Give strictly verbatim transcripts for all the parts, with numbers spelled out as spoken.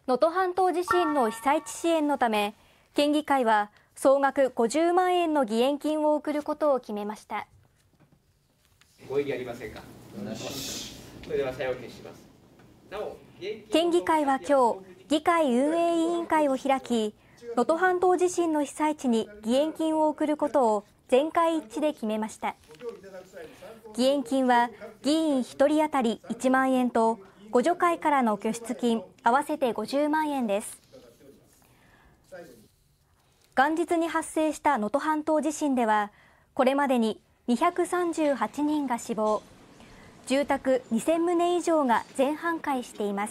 能登半島地震の被災地支援のため、県議会は総額ごじゅうまんえんの義援金を送ることを決めました。 ご異議ありませんか。それでは採用決します。なお、 県議会は今日、議会運営委員会を開き、能登半島地震の被災地に義援金を送ることを全会一致で決めました。義援金は議員ひとり当たりいちまんえんと、互助会からの拠出金合わせてごじゅうまんえんです。元日に発生した能登半島地震では、これまでににひゃくさんじゅうはちにんが死亡、住宅にせんとう以上が全半壊しています。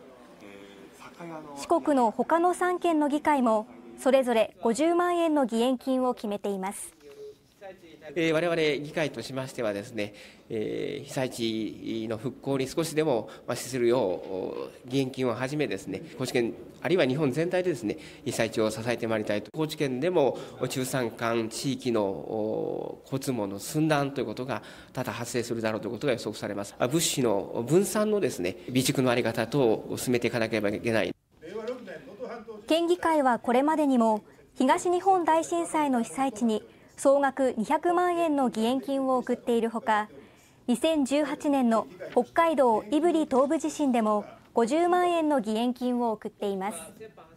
四国の他のさんけんの議会もそれぞれごじゅうまんえんの義援金を決めています。 えー、我々議会としましてはですね、えー、被災地の復興に少しでも資するよう義援金をはじめですね、高知県あるいは日本全体でですね、被災地を支えてまいりたいと。高知県でも中山間地域の交通網の寸断ということが多々発生するだろうということが予測されます。物資の分散のですね、備蓄の在り方等を進めていかなければいけない。 県議会はこれまでにも東日本大震災の被災地に総額にひゃくまんえんの義援金を送っているほか、にせんじゅうはちねんの北海道胆振東部地震でもごじゅうまんえんの義援金を送っています。